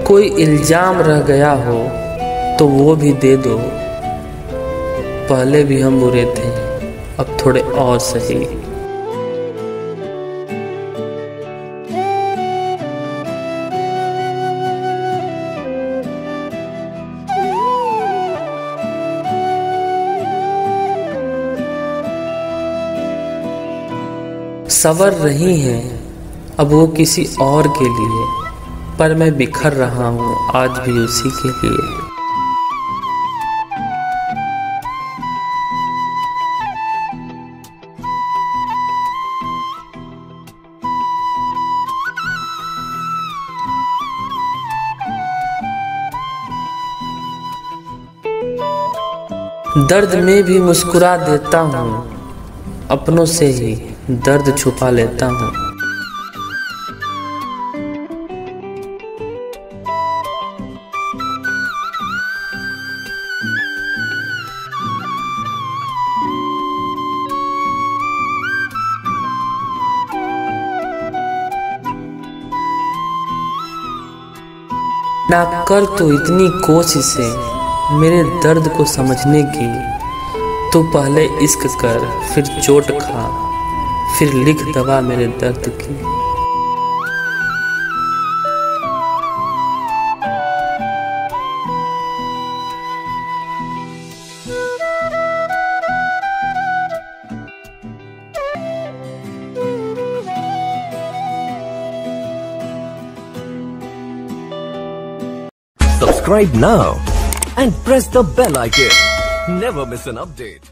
कोई इल्जाम रह गया हो तो वो भी दे दो। पहले भी हम बुरे थे, अब थोड़े और सही। सवर रही हैं अब वो किसी और के लिए, पर मैं बिखर रहा हूँ आज भी उसी के लिए। दर्द में भी मुस्कुरा देता हूँ, अपनों से ही दर्द छुपा लेता हूँ। ना कर तो इतनी कोशिशें मेरे दर्द को समझने की, तो पहले इश्क कर फिर चोट खा, फिर लिख दवा मेरे दर्द की। Subscribe now and press the bell icon. Never miss an update.